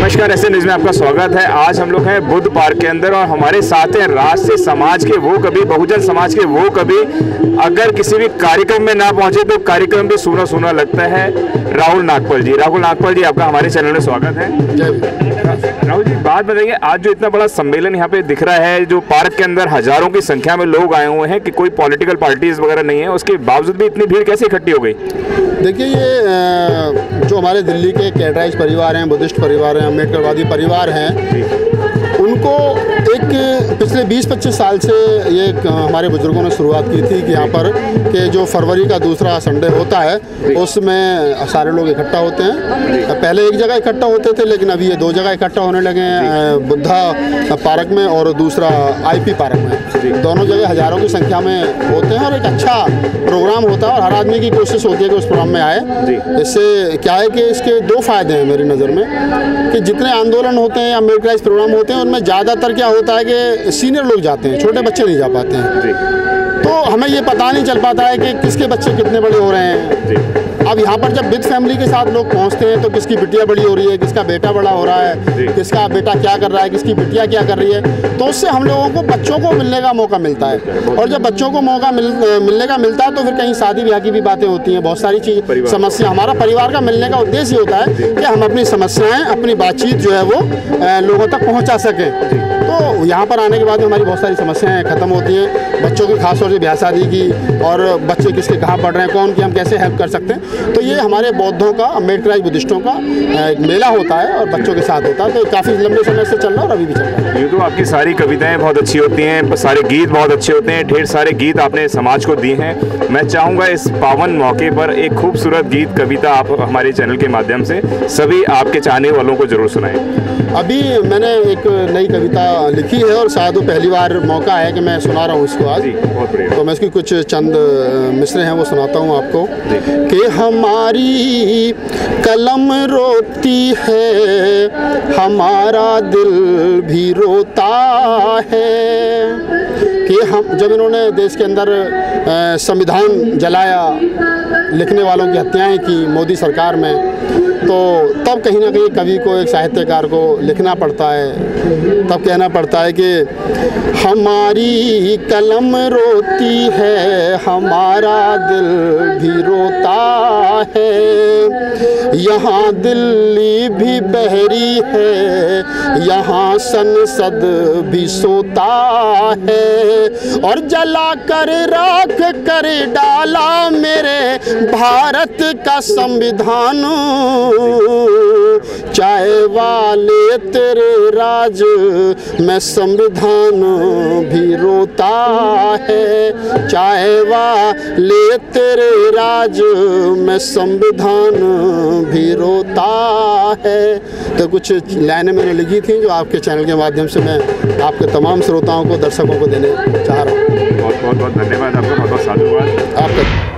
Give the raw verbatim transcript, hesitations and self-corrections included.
नमस्कार, ऐसे न्यूज़ में आपका स्वागत है। आज हम लोग हैं बुद्ध पार्क के अंदर और हमारे साथ हैं राष्ट्रीय समाज के वो कभी, बहुजन समाज के वो कभी, अगर किसी भी कार्यक्रम में ना पहुंचे तो कार्यक्रम भी सूना सूना लगता है, राहुल नागपाल जी। राहुल नागपाल जी, आपका हमारे चैनल में स्वागत है। राहुल जी, बात बताइए, आज जो इतना बड़ा सम्मेलन यहाँ पे दिख रहा है, जो पार्क के अंदर हजारों की संख्या में लोग आए हुए हैं कि कोई पॉलिटिकल पार्टीज वगैरह नहीं है, उसके बावजूद भी इतनी भीड़ कैसे इकट्ठी हो गई? देखिए, ये जो हमारे दिल्ली के कैटराइज परिवार हैं, बुद्धिस्ट परिवार हैं, अम्बेडकरवादी परिवार हैं, उनको एक पिछले बीस पच्चीस साल से ये हमारे बुजुर्गों ने शुरुआत की थी कि यहाँ पर कि जो फरवरी का दूसरा संडे होता है उसमें सारे लोग इकट्ठा होते हैं। पहले एक जगह इकट्ठा होते थे, लेकिन अभी ये दो जगह इकट्ठा होने लगे हैं, बुद्धा पार्क में और दूसरा आईपी पार्क में। दोनों जगह हज़ारों की संख्या में होते हैं और एक अच्छा प्रोग्राम होता है और हर आदमी की कोशिश होती है कि उस प्रोग्राम में आए। इससे क्या है कि इसके दो फायदे हैं मेरी नज़र में, कि जितने आंदोलन होते हैं या अम्बेडकराइज प्रोग्राम होते हैं उनमें ज़्यादातर क्या होता है कि सीनियर लोग जाते हैं, छोटे बच्चे नहीं जा पाते हैं। तो हमें ये पता नहीं चल पाता है कि किसके बच्चे कितने बड़े हो रहे हैं। अब यहाँ पर जब विद फैमिली के साथ लोग पहुँचते हैं तो किसकी बिटिया बड़ी हो रही है, किसका बेटा बड़ा हो रहा है, किसका बेटा क्या कर रहा है, किसकी बिटिया क्या कर रही है, तो उससे हम लोगों को बच्चों को मिलने का मौका मिलता है। और जब बच्चों को मौका मिल, मिलने का मिलता है तो फिर कहीं शादी ब्याह की भी बातें होती हैं, बहुत सारी चीज़ समस्या। हमारा परिवार का मिलने का उद्देश्य होता है कि हम अपनी समस्याएँ, अपनी बातचीत जो है वो लोगों तक पहुँचा सकें। तो यहाँ पर आने के बाद हमारी बहुत सारी समस्याएं खत्म होती हैं, बच्चों की खास तौर से ब्याह शादी की, और बच्चे किसके कहाँ पढ़ रहे हैं, कौन की हम कैसे हेल्प कर सकते हैं। तो ये हमारे बौद्धों का, अम्बेडकराइज बुद्धिस्टों का एक मेला होता है और बच्चों के साथ होता है। तो काफ़ी लंबे समय से चल रहा है और अभी भी चल रहा है। ये तो आपकी सारी कविताएं बहुत अच्छी होती हैं, सारे गीत बहुत अच्छे होते हैं, ढेर सारे गीत आपने समाज को दिए हैं। मैं चाहूँगा इस पावन मौके पर एक खूबसूरत गीत कविता आप हमारे चैनल के माध्यम से सभी आपके चाहने वालों को जरूर सुनाएं। अभी मैंने एक नई कविता लिखी है और शायद वो पहली बार मौका है कि मैं सुना रहा हूँ इसको आज। तो मैं इसकी कुछ चंद मिसरे हैं वो सुनाता हूँ आपको। कि हमारी कलम रोती है, हमारा दिल भी रोता है। कि हम जब इन्होंने देश के अंदर संविधान जलाया, लिखने वालों की हत्याएं की मोदी सरकार में, तो तब कहीं ना कहीं कवि को, एक साहित्यकार को लिखना पड़ता है, तब कहना पड़ता है कि हमारी कलम रोती है, हमारा दिल भी रोता है। यहाँ दिल्ली भी बहरी है, यहाँ संसद भी सोता है, और जला कर राख कर डाला मेरे भारत का संविधान। चाय वाले तेरे राज में संविधान भी रोता है, चाय वाले तेरे राज में संविधान भी रोता है। तो कुछ लाइनें मैंने लिखी थी जो आपके चैनल के माध्यम से मैं आपके तमाम श्रोताओं को, दर्शकों को देने चाह रहा हूँ। बहुत बहुत बहुत धन्यवाद आपका, बहुत बहुत साधुवाद आपका।